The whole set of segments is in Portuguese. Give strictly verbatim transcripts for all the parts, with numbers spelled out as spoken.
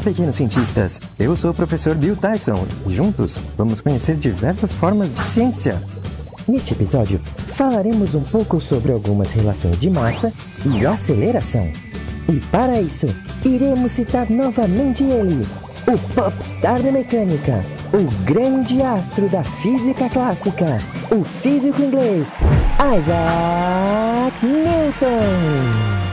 pequenos cientistas! Eu sou o professor Bill Tyson e juntos vamos conhecer diversas formas de ciência. Neste episódio, falaremos um pouco sobre algumas relações de massa e aceleração. E para isso, iremos citar novamente ele, o popstar da mecânica, o grande astro da física clássica, o físico inglês, Isaac Newton.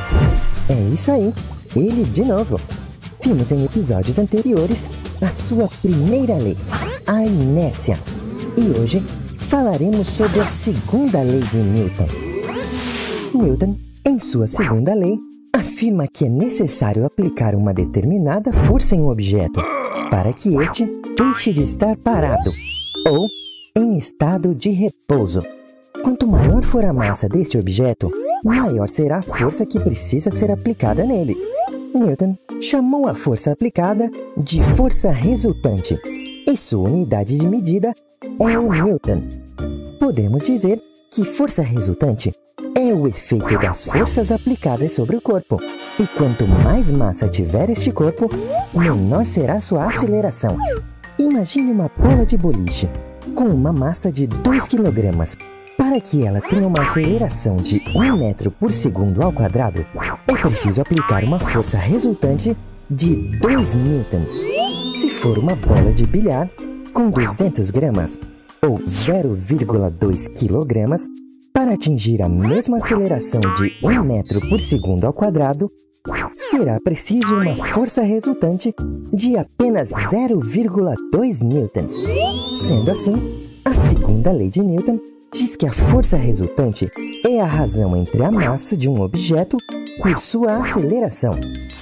É isso aí, ele de novo. Vimos em episódios anteriores a sua primeira lei, a inércia. E hoje falaremos sobre a segunda lei de Newton. Newton, em sua segunda lei, afirma que é necessário aplicar uma determinada força em um objeto para que este deixe de estar parado ou em estado de repouso. Quanto maior for a massa deste objeto, maior será a força que precisa ser aplicada nele. Newton chamou a força aplicada de força resultante, e sua unidade de medida é o Newton. Podemos dizer que força resultante é o efeito das forças aplicadas sobre o corpo, e quanto mais massa tiver este corpo, menor será sua aceleração. Imagine uma bola de boliche com uma massa de dois quilogramas. Para que ela tenha uma aceleração de um metro por segundo ao quadrado, é preciso aplicar uma força resultante de dois newtons. Se for uma bola de bilhar com duzentos gramas, ou zero vírgula dois quilogramas, para atingir a mesma aceleração de um metro por segundo ao quadrado, será preciso uma força resultante de apenas zero vírgula dois newtons. Sendo assim, a segunda lei de Newton diz que a força resultante é a razão entre a massa de um objeto por sua aceleração.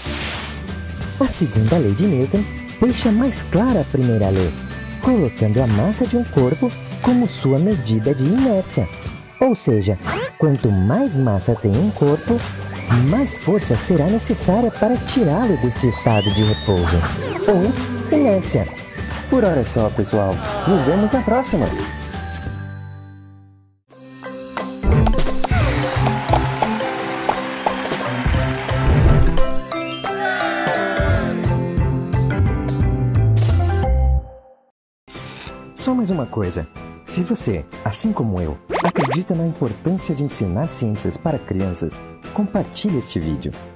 A segunda lei de Newton deixa mais clara a primeira lei, colocando a massa de um corpo como sua medida de inércia. Ou seja, quanto mais massa tem um corpo, mais força será necessária para tirá-lo deste estado de repouso, ou inércia. Por hora é só, pessoal. Nos vemos na próxima! Só mais uma coisa. Se você, assim como eu, acredita na importância de ensinar ciências para crianças, compartilhe este vídeo.